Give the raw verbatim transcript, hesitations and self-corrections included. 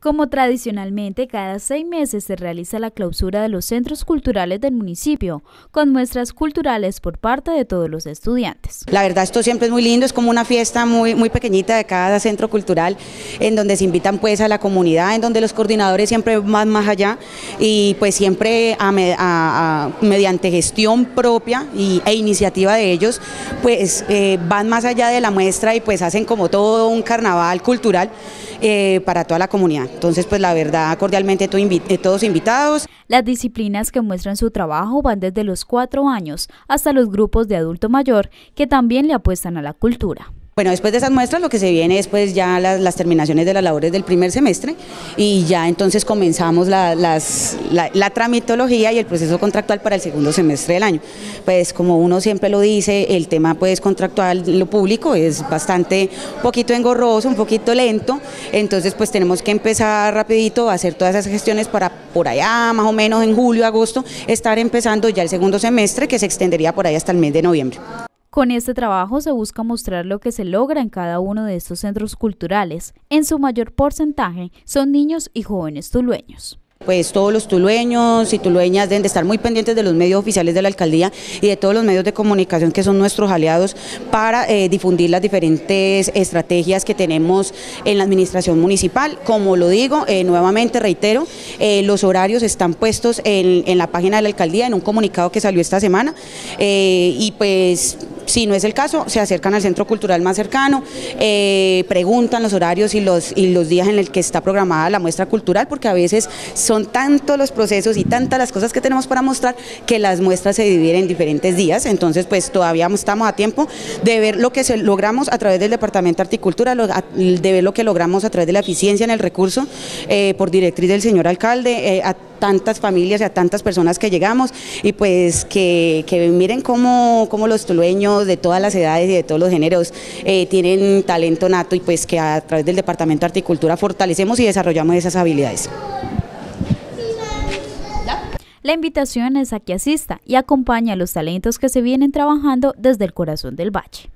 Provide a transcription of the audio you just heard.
Como tradicionalmente, cada seis meses se realiza la clausura de los centros culturales del municipio, con muestras culturales por parte de todos los estudiantes. La verdad, esto siempre es muy lindo, es como una fiesta muy, muy pequeñita de cada centro cultural, en donde se invitan pues a la comunidad, en donde los coordinadores siempre van más allá y pues siempre a, a, a, mediante gestión propia y, e iniciativa de ellos, pues eh, van más allá de la muestra y pues hacen como todo un carnaval cultural eh, para toda la comunidad. Entonces, pues la verdad, cordialmente todos invitados. Las disciplinas que muestran su trabajo van desde los cuatro años hasta los grupos de adulto mayor que también le apuestan a la cultura. Bueno, después de esas muestras lo que se viene es pues ya las, las terminaciones de las labores del primer semestre y ya entonces comenzamos la, las, la, la tramitología y el proceso contractual para el segundo semestre del año. Pues como uno siempre lo dice, el tema pues contractual, lo público es bastante, un poquito engorroso, un poquito lento, entonces pues tenemos que empezar rapidito a hacer todas esas gestiones para por allá más o menos en julio, agosto, estar empezando ya el segundo semestre que se extendería por ahí hasta el mes de noviembre. Con este trabajo se busca mostrar lo que se logra en cada uno de estos centros culturales. En su mayor porcentaje son niños y jóvenes tulueños. Pues todos los tulueños y tulueñas deben de estar muy pendientes de los medios oficiales de la alcaldía y de todos los medios de comunicación que son nuestros aliados para eh, difundir las diferentes estrategias que tenemos en la administración municipal. Como lo digo, eh, nuevamente reitero, eh, los horarios están puestos en, en la página de la alcaldía en un comunicado que salió esta semana eh, y pues si no es el caso, se acercan al centro cultural más cercano, eh, preguntan los horarios y los, y los días en el que está programada la muestra cultural, porque a veces son tantos los procesos y tantas las cosas que tenemos para mostrar que las muestras se dividen en diferentes días, entonces pues todavía estamos a tiempo de ver lo que se logramos a través del Departamento de Articultura, de ver lo que logramos a través de la eficiencia en el recurso, eh, por directriz del señor alcalde, eh, a tantas familias y a tantas personas que llegamos y pues que, que miren cómo, cómo los tulueños de todas las edades y de todos los géneros eh, tienen talento nato y pues que a través del Departamento de Articultura fortalecemos y desarrollamos esas habilidades. La invitación es a que asista y acompañe a los talentos que se vienen trabajando desde el corazón del Valle.